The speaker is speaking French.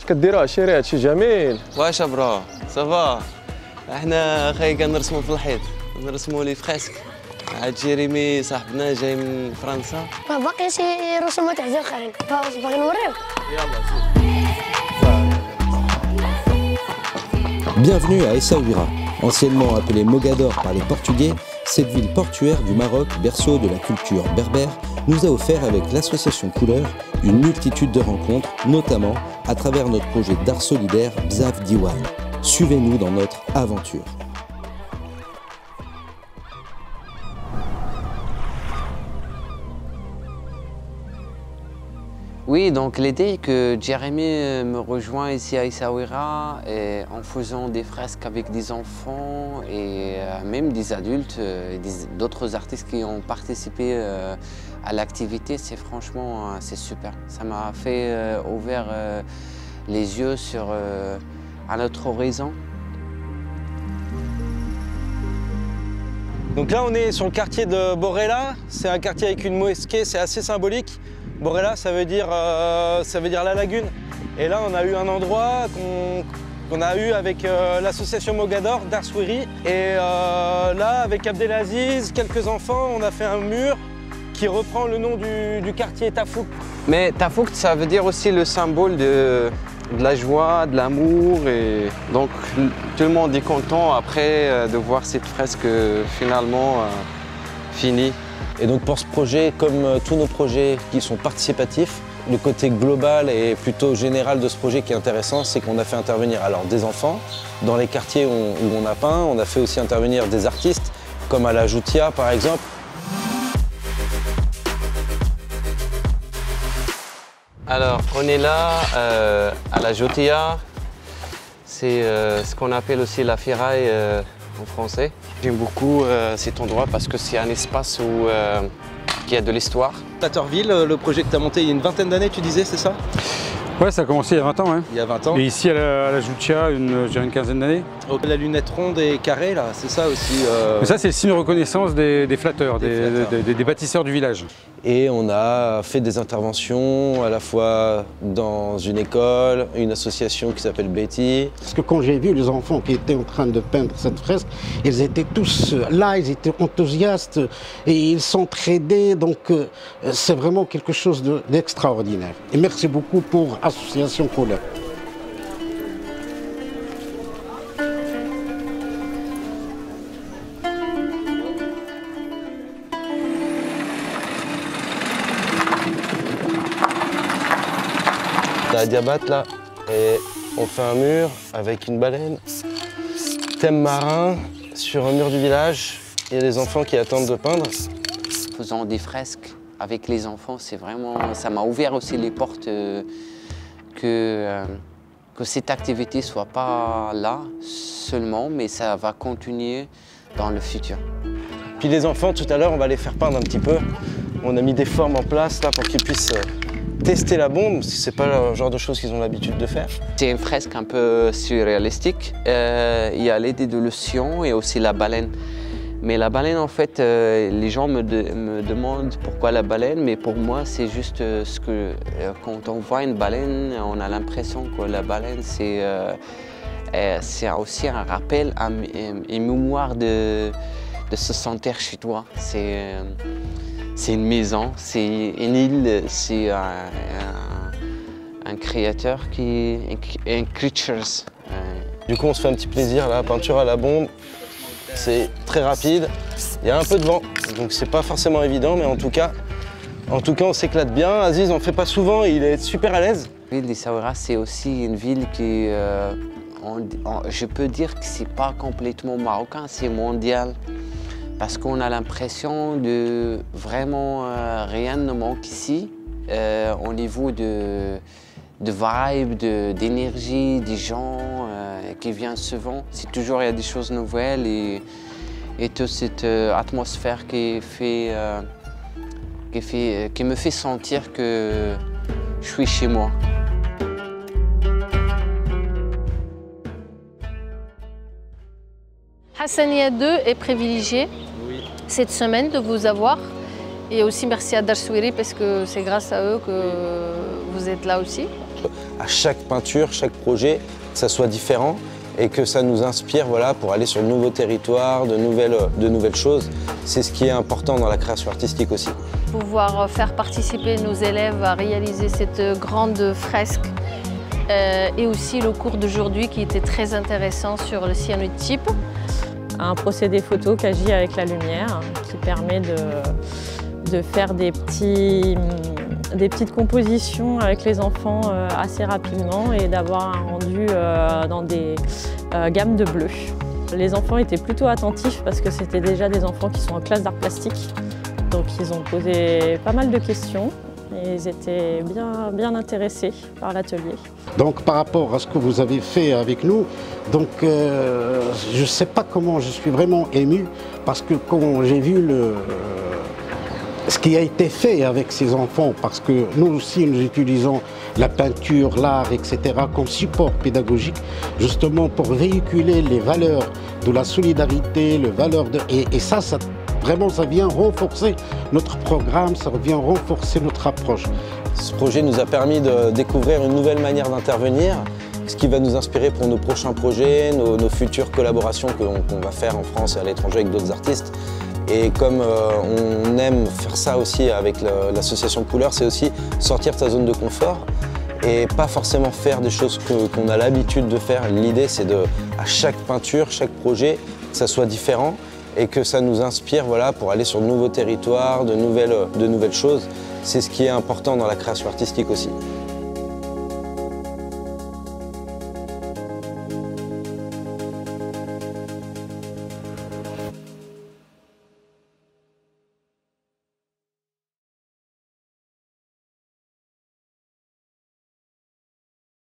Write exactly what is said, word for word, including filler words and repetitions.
كديروا عشيري هادشي جميل. واش برا صافا احنا خاي كنرسموا في الحيط نرسموا لي فريسك. عاد جيريمي صاحبنا جاي من فرنسا باقي شي رسومات عزيز اخرين باغي نوريك. يلا Bienvenue à Essaouira, anciennement appelée Mogador par les Portugais. Cette ville portuaire du Maroc, berceau de la culture berbère, nous a offert avec l'association Couleur une multitude de rencontres, notamment à travers notre projet d'art solidaire Bzaf Diwan. Suivez-nous dans notre aventure. Oui, donc l'idée que Jérémy me rejoint ici à Essaouira en faisant des fresques avec des enfants et même des adultes et d'autres artistes qui ont participé à l'activité, c'est franchement c'est super. Ça m'a fait ouvrir les yeux sur un autre horizon. Donc là on est sur le quartier de Borella, c'est un quartier avec une mosquée, c'est assez symbolique. Borella, ça veut dire, euh, ça veut dire la lagune. Et là, on a eu un endroit qu'on qu'on a eu avec euh, l'association Mogador d'Arsouiri. Et euh, là, avec Abdelaziz, quelques enfants, on a fait un mur qui reprend le nom du, du quartier Tafouk. Mais Tafouk, ça veut dire aussi le symbole de, de la joie, de l'amour. Et donc, tout le monde est content après de voir cette fresque finalement euh, finie. Et donc pour ce projet, comme tous nos projets qui sont participatifs, le côté global et plutôt général de ce projet qui est intéressant, c'est qu'on a fait intervenir alors des enfants dans les quartiers où on, où on a peint. On a fait aussi intervenir des artistes, comme à la Joutia par exemple. Alors on est là euh, à la Joutia. C'est euh, ce qu'on appelle aussi la ferraille euh, en français. J'aime beaucoup euh, cet endroit parce que c'est un espace où euh, il y a de l'histoire. Taterville, le projet que tu as monté il y a une vingtaine d'années, tu disais, c'est ça? Ouais, ça a commencé il y a vingt ans. Ouais. Il y a vingt ans. Et ici à la, à la Joutia, une, je dirais une quinzaine d'années. La lunette ronde et carrée, là, c'est ça aussi euh... Mais ça, c'est le signe de reconnaissance des, des flatteurs, des, des, flatteurs. Des, des, des bâtisseurs du village. Et on a fait des interventions à la fois dans une école, une association qui s'appelle Betty. Parce que quand j'ai vu les enfants qui étaient en train de peindre cette fresque, ils étaient tous là, ils étaient enthousiastes et ils s'entraidaient. Donc euh, c'est vraiment quelque chose d'extraordinaire. Et merci beaucoup pour l'association Couleur. À Diabat là, et on fait un mur avec une baleine, thème marin, sur un mur du village. Il y a des enfants qui attendent de peindre. Faisant des fresques avec les enfants, c'est vraiment, ça m'a ouvert aussi les portes euh, que, euh, que cette activité ne soit pas là seulement, mais ça va continuer dans le futur. Puis les enfants, tout à l'heure, on va les faire peindre un petit peu. On a mis des formes en place là pour qu'ils puissent tester la bombe, parce que c'est pas le genre de choses qu'ils ont l'habitude de faire. C'est une fresque un peu surréalistique. Euh, il y a l'idée de l'océan et aussi la baleine. Mais la baleine, en fait, euh, les gens me, de, me demandent pourquoi la baleine, mais pour moi, c'est juste euh, ce que euh, quand on voit une baleine, on a l'impression que la baleine, c'est euh, euh, aussi un rappel, un, une mémoire de, de se sentir chez toi. C'est euh, C'est une maison, c'est une île, c'est un, un, un créateur qui un creatures. Du coup, on se fait un petit plaisir là, peinture à la bombe. C'est très rapide. Il y a un peu de vent, donc c'est pas forcément évident, mais en tout cas, en tout cas, on s'éclate bien. Aziz, on fait pas souvent, il est super à l'aise. La ville d'Essaouira, c'est aussi une ville qui, euh, on, on, je peux dire que c'est pas complètement marocain, c'est mondial. Parce qu'on a l'impression de vraiment euh, rien ne manque ici euh, au niveau de, de vibe, d'énergie, de, des gens euh, qui viennent souvent. C'est toujours il y a des choses nouvelles et, et toute cette euh, atmosphère qui, fait, euh, qui, fait, qui me fait sentir que je suis chez moi. Hassania deux est privilégié oui. cette semaine de vous avoir. Et aussi merci à Darsouiri parce que c'est grâce à eux que vous êtes là aussi. à chaque peinture, chaque projet, que ça soit différent et que ça nous inspire voilà, pour aller sur de nouveaux territoires, de nouvelles, de nouvelles choses. C'est ce qui est important dans la création artistique aussi. Pouvoir faire participer nos élèves à réaliser cette grande fresque euh, et aussi le cours d'aujourd'hui qui était très intéressant sur le cyanotype. Un procédé photo qui agit avec la lumière, qui permet de, de faire des, petits, des petites compositions avec les enfants assez rapidement et d'avoir un rendu dans des gammes de bleu. Les enfants étaient plutôt attentifs parce que c'était déjà des enfants qui sont en classe d'art plastique. Donc ils ont posé pas mal de questions et ils étaient bien, bien intéressés par l'atelier. Donc par rapport à ce que vous avez fait avec nous, donc euh, je ne sais pas comment, je suis vraiment ému parce que quand j'ai vu le, ce qui a été fait avec ces enfants, parce que nous aussi nous utilisons la peinture, l'art, et cetera comme support pédagogique, justement pour véhiculer les valeurs de la solidarité, les valeurs de... Et, et ça, ça, vraiment, ça vient renforcer notre programme, ça vient renforcer notre approche. Ce projet nous a permis de découvrir une nouvelle manière d'intervenir, ce qui va nous inspirer pour nos prochains projets, nos, nos futures collaborations qu'on qu'on va faire en France et à l'étranger avec d'autres artistes. Et comme euh, on aime faire ça aussi avec l'association Couleur, c'est aussi sortir de sa zone de confort et pas forcément faire des choses que, qu'on a l'habitude de faire. L'idée, c'est de, à chaque peinture, chaque projet, que ça soit différent et que ça nous inspire voilà, pour aller sur de nouveaux territoires, de nouvelles, de nouvelles choses. C'est ce qui est important dans la création artistique aussi.